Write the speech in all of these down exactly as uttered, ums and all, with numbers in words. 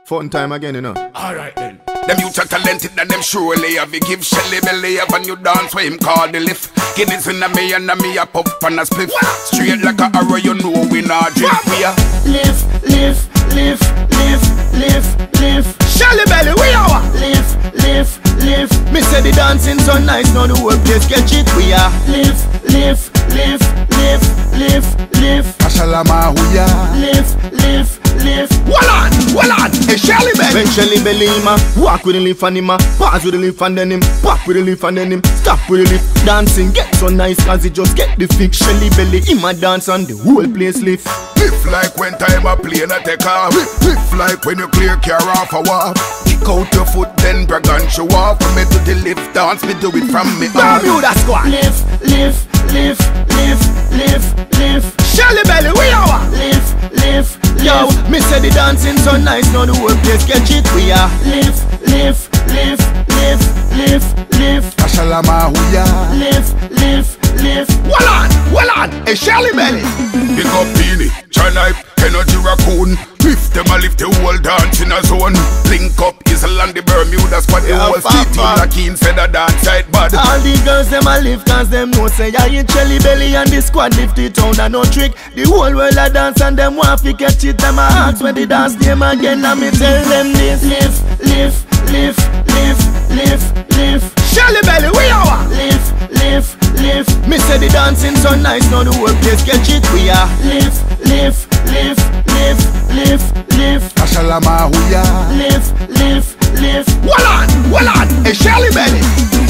Fun time again, you know. Alright then. Them youths are talented and them surely have a give Shelly belly have a new dance where him call the lift. Guineas in a me and a me a pop and a split. Straight like a arrow, you know we not drift. We a lift, lift, lift, lift, lift, lift. Shelly belly, we are lift, lift, lift. Me say the dancing so nice, now the whole place catch it. We are lift, lift, lift, lift, lift, lift. Ashalama huya. Lift, lift, lift. Well on, well on. Hey Shelly belly. When Shelly belly ma, walk with the lift and him, pass with the lift and then him, pop with the lift and then him, stop with the lift. Dancing get so nice cause it just get the fix. Shelly belly, him a dance and the whole place lift. Lift like when time a plane a take off. Lift like when you clear car off a walk. Kick out your foot then brag and show off. From me to the lift dance, me do it from me arm. You that squad. Lift, lift, lift, lift, lift, lift. Shelly belly, we are lift, lift, yo. lift. Me say the dancing so nice, now the whole place catch it. We are lift, lift, lift, lift, lift, lift. Ashalama huya. Lift, lift, lift. Well on, well on. Hey Shelly belly. Big up Beanie, Chanipe, Energy Raccoon. Lift them a lift the whole dance in a zone. Link up Isle and the Bermuda squad. The Yeah, whole city like Keen said a dance side bad. all the girls them a lift cause them know say I hit Shelly belly and the squad lift it on a no trick. The whole world a dance and them want to catch it. Them a ask when the dance name again and me tell them this. Lift, lift, lift, lift, lift, lift. Shelly belly, we are Lift, lift, lift. Me say the dancing so nice, now the whole place catch it. We are Lift, lift, lift, lift, lift, lift. Ashalama huya. Lift, lift, lift. Well on, well on. Hey Shelly belly.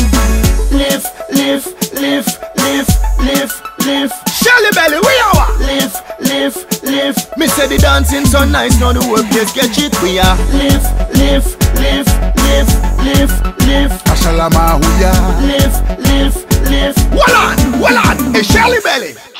Lift, lift, lift, lift, lift, lift. Shelly belly, we are Lift, lift, lift. me say the dancing so nice, now the whole place catch it. We are Lift, lift, lift, lift, lift, lift. Ashalama huya. Lift, lift, lift. Well on, well on. Hey Shelly belly.